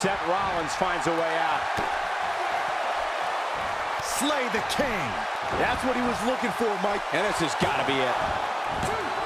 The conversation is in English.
Seth Rollins finds a way out. Slay the King. That's what he was looking for, Mike. And this has got to be it.